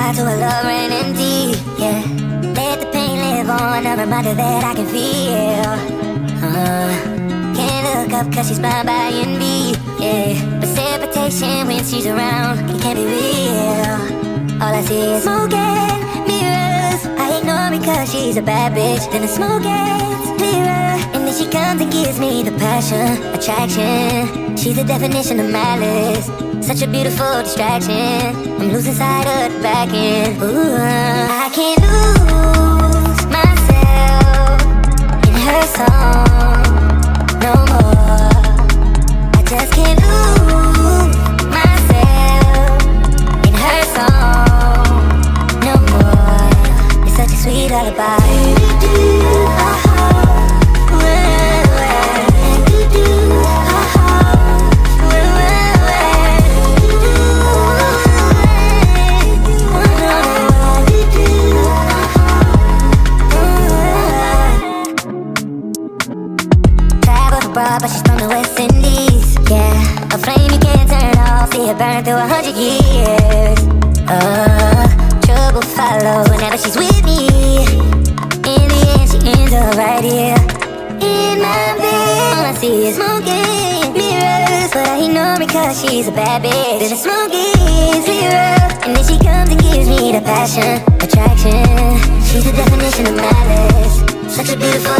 goodbye to a love ran empty, yeah. Let the pain live on, a reminder that I can feel. Can't look up cause she's blind by envy, yeah. Precipitation when she's around, it can't be real. All I see is smoke and mirrors. I ignore because she's a bad bitch. Then the smoke gets clearer, and then she comes and gives me the passion, attraction. She's the definition of malice, such a beautiful distraction. I'm losing sight of the back end. Ooh, I can't lose myself in her song no more. I just can't lose myself in her song no more. It's such a sweet lullaby. But she's from the West Indies, yeah. A flame you can't turn off, see it burn through 100 years. Trouble follow whenever she's with me. In the end she ends up right here in my bed. All I see is smoking mirrors, but I ignore because she's a bad bitch. Then the smoke is clearer, and then she comes and gives me the passion, attraction. She's the definition of malice, such a beautiful